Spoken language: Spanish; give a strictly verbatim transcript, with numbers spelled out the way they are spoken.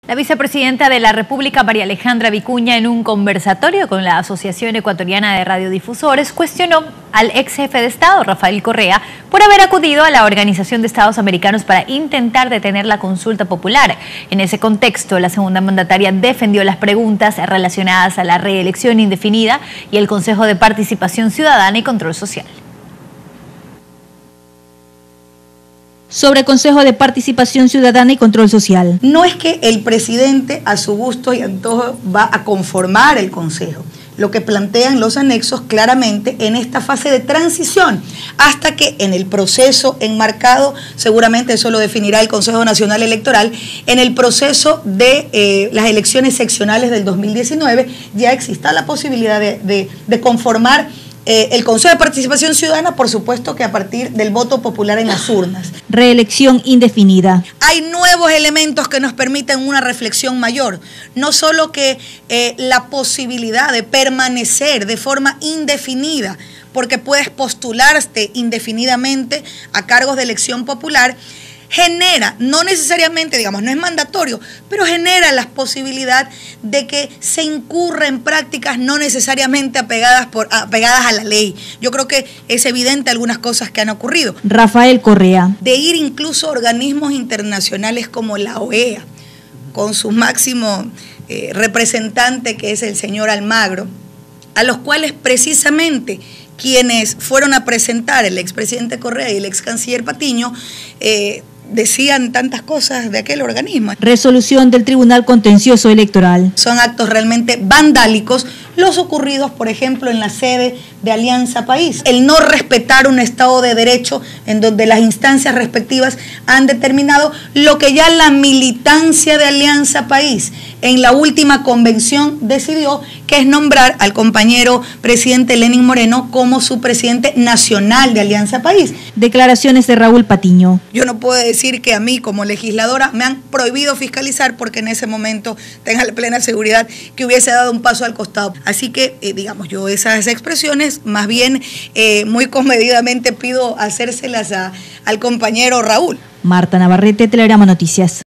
La vicepresidenta de la República, María Alejandra Vicuña, en un conversatorio con la Asociación Ecuatoriana de Radiodifusores, cuestionó al ex jefe de Estado, Rafael Correa, por haber acudido a la Organización de Estados Americanos para intentar detener la consulta popular. En ese contexto, la segunda mandataria defendió las preguntas relacionadas a la reelección indefinida y el Consejo de Participación Ciudadana y Control Social. Sobre Consejo de Participación Ciudadana y Control Social. No es que el presidente a su gusto y antojo va a conformar el Consejo. Lo que plantean los anexos claramente en esta fase de transición, hasta que en el proceso enmarcado, seguramente eso lo definirá el Consejo Nacional Electoral, en el proceso de eh, las elecciones seccionales del dos mil diecinueve, ya exista la posibilidad de, de, de conformar Eh, el Consejo de Participación Ciudadana, por supuesto que a partir del voto popular en las urnas. Reelección indefinida. Hay nuevos elementos que nos permiten una reflexión mayor. No solo que eh, la posibilidad de permanecer de forma indefinida, porque puedes postularte indefinidamente a cargos de elección popular, genera, no necesariamente, digamos, no es mandatorio, pero genera la posibilidad de que se incurra en prácticas no necesariamente apegadas, por, apegadas a la ley. Yo creo que es evidente algunas cosas que han ocurrido. Rafael Correa. De ir incluso a organismos internacionales como la O E A, con su máximo eh, representante, que es el señor Almagro, a los cuales precisamente quienes fueron a presentar, el expresidente Correa y el ex canciller Patiño, eh, decían tantas cosas de aquel organismo. Resolución del Tribunal Contencioso Electoral. Son actos realmente vandálicos los ocurridos, por ejemplo, en la sede de Alianza País. El no respetar un Estado de Derecho en donde las instancias respectivas han determinado lo que ya la militancia de Alianza País en la última convención decidió, que es nombrar al compañero presidente Lenín Moreno como su presidente nacional de Alianza País. Declaraciones de Raúl Patiño. Yo no puedo decir que a mí como legisladora me han prohibido fiscalizar, porque en ese momento tenga la plena seguridad que hubiese dado un paso al costado. Así que, eh, digamos, yo esas expresiones más bien eh, muy comedidamente pido hacérselas a, al compañero Raúl. Marta Navarrete, Telegrama Noticias.